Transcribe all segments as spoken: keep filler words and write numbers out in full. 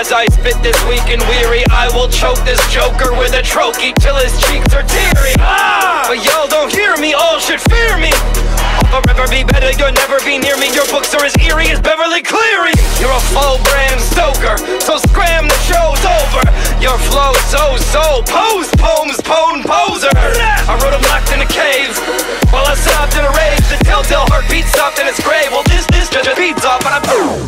as I spit this weak and weary. I will choke this joker with a trochee till his cheeks are teary. Ah! But y'all don't hear me, all should fear me. I'll forever be better, you'll never be near me. Your books are as eerie as Beverly Cleary. You're a full Bram Stoker, so scram, the show's over. Your flow so, so, pose, poems, pone, poser. I wrote him locked in a cave, while I sobbed in a rage. The telltale heartbeat stopped in its grave. Well, this, this just beats off and I boom.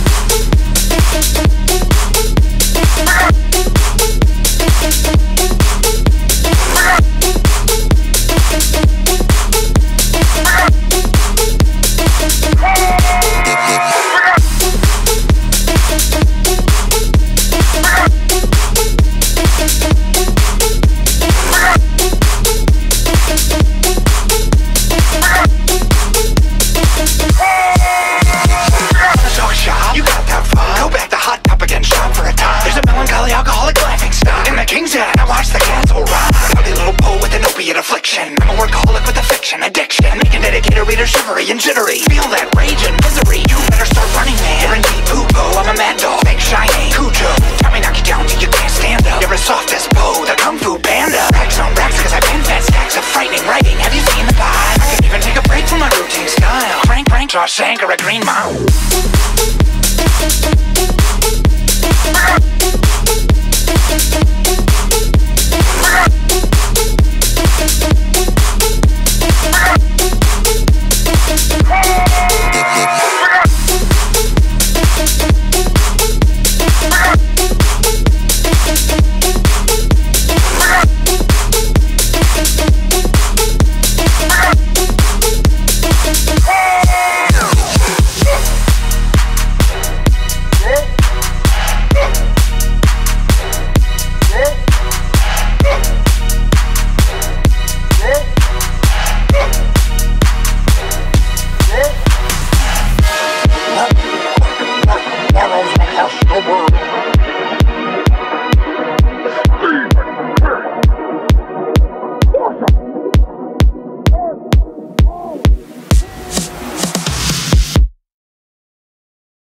Shivery and jittery, feel that rage and misery. You better start running, man. You're in deep poo-po, I'm a mad dog, big shiny Cujo. Tell me knock you down till you can't stand up. You're as soft as Poe, the kung fu panda. Racks on racks cause I pen fat stacks of frightening writing. Have you seen the vibe? I can even take a break from my routine style. Frank, Frank, Shawshank or a Green Mile.